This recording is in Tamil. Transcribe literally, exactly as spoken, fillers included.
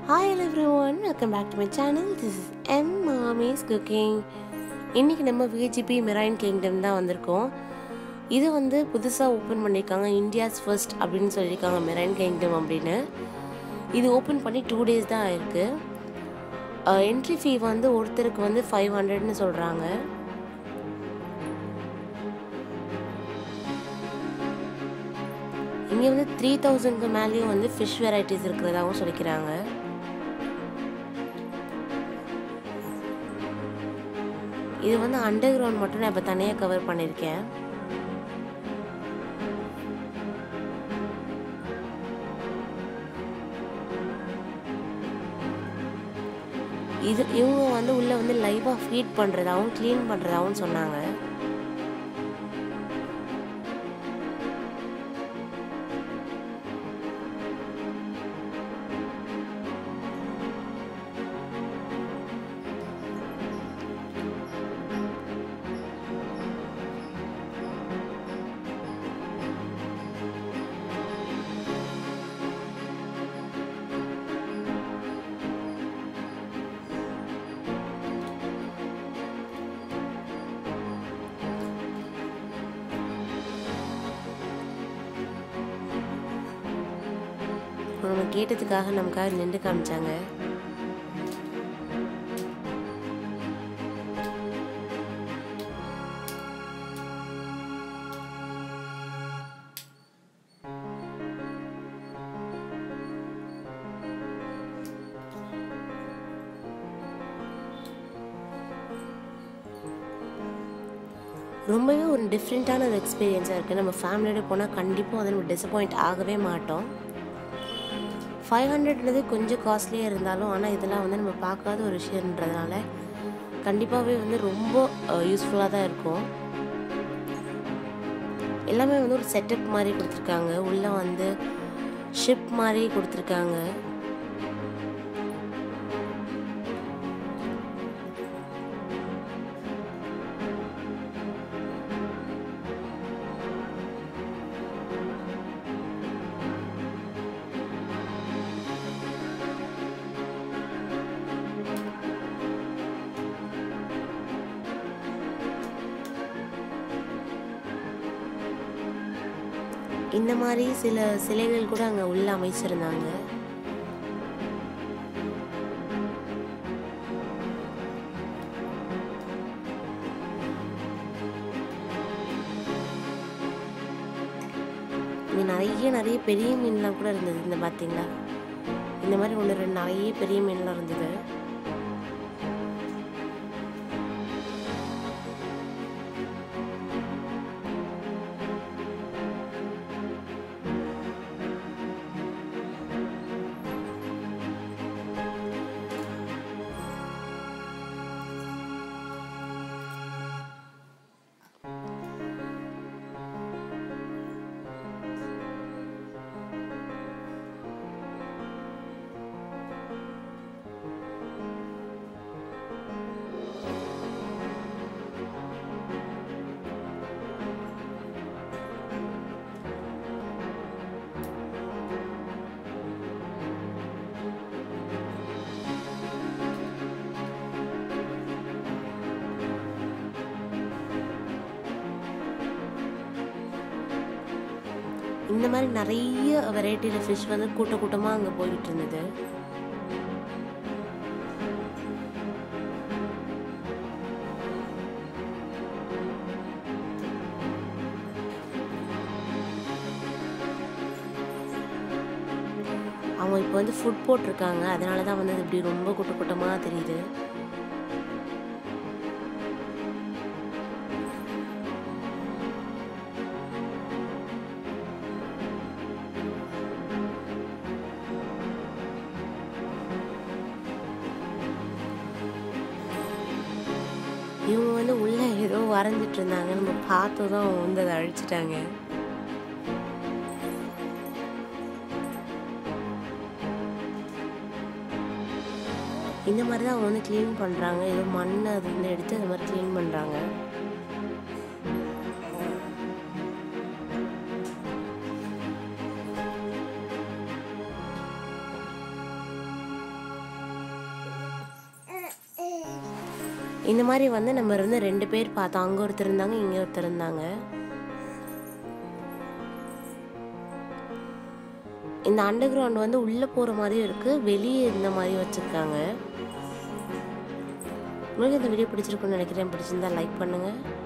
Hi everyone, welcome back to my channel. This is M Mommy's Cooking. இன்னைக்கு நம்ம V G P Marine Kingdom தான் வந்திருக்கோம். இது வந்து புதுசா ஓபன் பண்ணிருக்காங்க. இந்தியாஸ் ஃபர்ஸ்ட் அப்படினு சொல்லிருக்காங்க Marine Kingdom அப்படினு. இது ஓபன் பண்ணி two days தான் ஆயிருக்கு. என்ட்ரி ஃபீ வந்து ஒருத்தருக்கு வந்து five hundred னு சொல்றாங்க. இங்க வந்து three thousand க்கு மேலயும் வந்து fish varieties இருக்குறதாவும் சொல்லிக்கிறாங்க. இது வந்து அண்டர் கிரவுண்ட் மட்டும் நான் இப்ப தனியா கவர் பண்ணிருக்கேன். இது இவங்க வந்து உள்ள வந்து லைவா ஃபீட் பண்றதாவும் க்ளீன் பண்றதாவும் சொன்னாங்க. நம்ம கேட்டதுக்காக நமக்காக நின்று காமிச்சாங்க. ரொம்பவே ஒரு டிஃப்ரெண்ட்டான ஒரு எக்ஸ்பீரியன்ஸாக இருக்குது. நம்ம ஃபேமிலியோட போனால் கண்டிப்பாக வந்து நம்ம டிசப்பாயிண்ட் ஆகவே மாட்டோம். ஃபைவ் ஹண்ட்ரட்ன்றது கொஞ்சம் காஸ்ட்லியாக இருந்தாலும் ஆனால் இதெல்லாம் வந்து நம்ம பார்க்காத ஒரு விஷயன்றதுனால கண்டிப்பாகவே வந்து ரொம்ப யூஸ்ஃபுல்லாக தான் இருக்கும். எல்லாமே வந்து ஒரு செட்டப் மாதிரி கொடுத்துருக்காங்க. உள்ளே வந்து ஷிப் மாதிரி கொடுத்துருக்காங்க. இந்த மாதிரி சில சிலைகள் கூட அங்கே உள்ள அமைச்சிருந்தாங்க. இங்கே நிறைய நிறைய பெரிய மீன்லாம் கூட இருந்தது. இந்த பார்த்தீங்களா, இந்த மாதிரி ஒன்று ரெண்டு நிறைய பெரிய மீன்லாம் இருந்தது. இந்த மாதிரி நிறைய வெரைட்டியில் ஃபிஷ் வந்து கூட்ட கூட்டமாக அங்கே போய்கிட்டு இருந்தது. அவங்க இப்போ வந்து ஃபுட் போட்டிருக்காங்க, அதனால தான் வந்து இப்படி ரொம்ப கூட்ட கூட்டமாக தெரியுது. இவங்க வந்து உள்ள ஏதோ வரைஞ்சிட்டு இருந்தாங்க. நம்ம பார்த்ததும் வந்து அதை அழிச்சிட்டாங்க. இந்த மாதிரி தான் அவங்க வந்து க்ளீன் பண்ணுறாங்க. ஏதோ மண் அது வந்து எடுத்து அந்த மாதிரி க்ளீன் பண்ணுறாங்க. இந்த மாதிரி வந்து நம்ம இருந்து ரெண்டு பேர் பார்த்தோம். அங்கே ஒருத்தர் இருந்தாங்க, இங்கே ஒருத்தர் இருந்தாங்க. இந்த அண்டர் கிரவுண்ட் வந்து உள்ளே போகிற மாதிரியும் இருக்குது, வெளியே இந்த மாதிரி வச்சுருக்காங்க. உங்களுக்கு இந்த வீடியோ பிடிச்சிருக்குன்னு நினைக்கிறேன். பிடிச்சிருந்தா லைக் பண்ணுங்கள்.